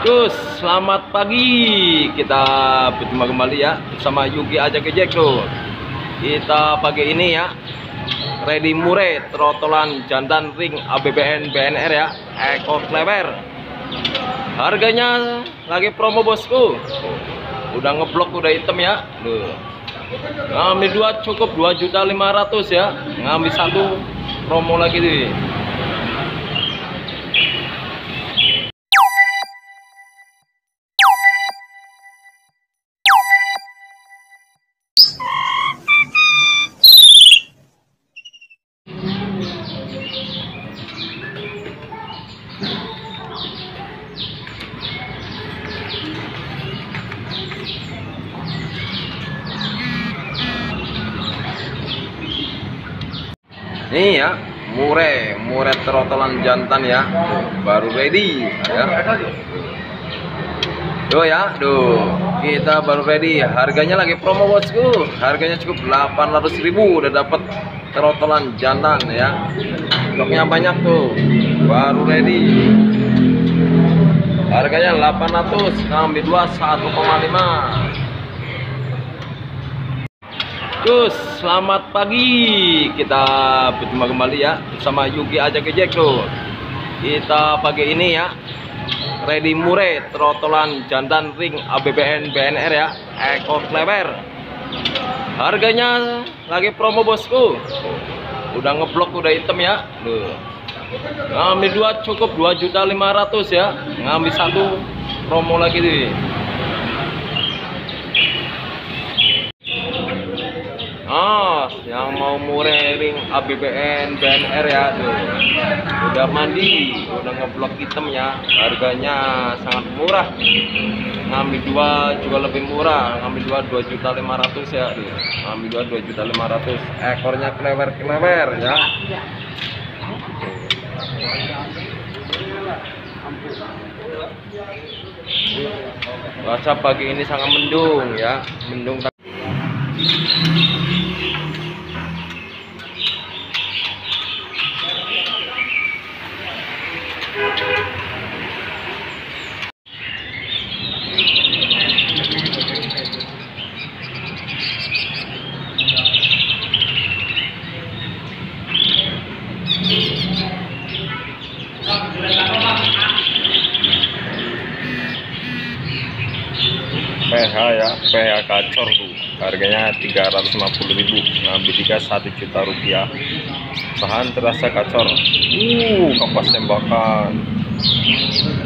Gus, selamat pagi. Kita berjumpa kembali ya bersama Yuki Ajak Ejek tuh. Kita pagi ini ya ready mure trotolan jantan ring ABBN BNR ya, ekor klewer. Harganya lagi promo bosku. Udah ngeblok, udah hitam ya. Duh. Ngambil dua cukup 2.500.000 ya. Ngambil satu promo lagi nih. Nih ya, mure trotolan jantan ya, baru ready ya. Kita baru ready. Harganya lagi promo bosku. Harganya cukup 800.000 udah dapat trotolan jantan ya. Stoknya banyak tuh, baru ready. Harganya 800, ngambil 2 1,5. Gus, selamat pagi. Kita berjumpa kembali ya bersama Yuki Ajak Ejek tuh. Kita pagi ini ya ready mure trotolan jantan ring ABBN BNR ya, ekor klewer. Harganya lagi promo bosku. Udah ngeblok, udah hitam ya. Duh. Ngambil dua cukup 2.500.000 ya. Ngambil satu promo lagi nih. Yang mau mure ring ABBN BNR ya tuh. Udah mandi, udah ngeblok hitam ya. Harganya sangat murah. Ngambil dua juga lebih murah, ngambil 2.500.000 ya tuh. Ngambil 2.500.000. Ekornya klewer ya. Cuaca pagi ini sangat mendung ya, mendung. PH ya, PH kacor tuh. Harganya 350.000, ngambil 1 juta rupiah. Bahan terasa kacor. Kapas tembakan.